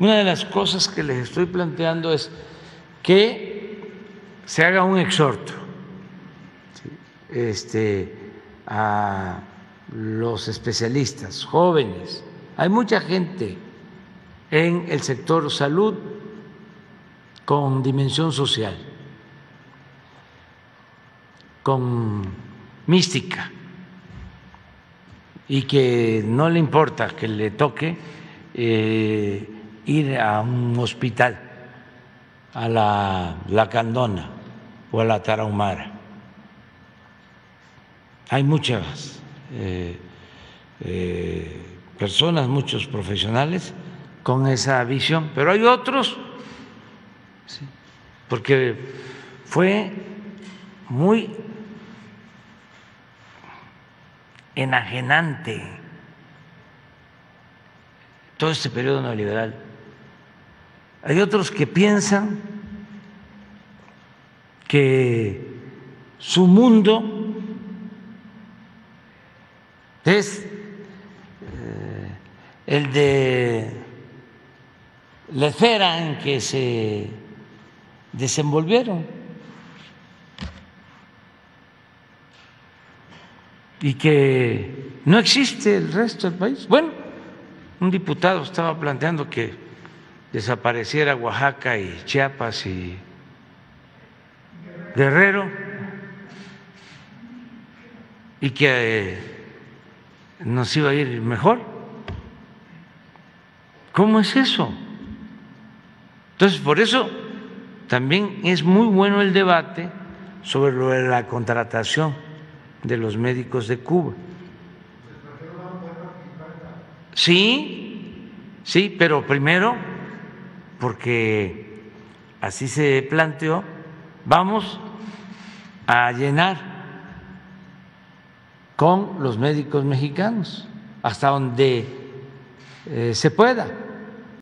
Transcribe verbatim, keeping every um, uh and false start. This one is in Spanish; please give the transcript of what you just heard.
Una de las cosas que les estoy planteando es que se haga un exhorto este, a los especialistas jóvenes. Hay mucha gente en el sector salud con dimensión social, con mística, y que no le importa que le toque eh, ir a un hospital, a la Lacandona o a la Tarahumara. Hay muchas eh, eh, personas, muchos profesionales con esa visión, pero hay otros, ¿sí? Porque fue muy enajenante todo este periodo neoliberal. Hay otros que piensan que su mundo es eh, el de la esfera en que se desenvolvieron y que no existe el resto del país. Bueno, un diputado estaba planteando que desapareciera Oaxaca y Chiapas y Guerrero y que nos iba a ir mejor. ¿Cómo es eso? Entonces, por eso también es muy bueno el debate sobre lo de la contratación de los médicos de Cuba. Sí, sí, pero primero, porque así se planteó, vamos a llenar con los médicos mexicanos hasta donde eh, se pueda.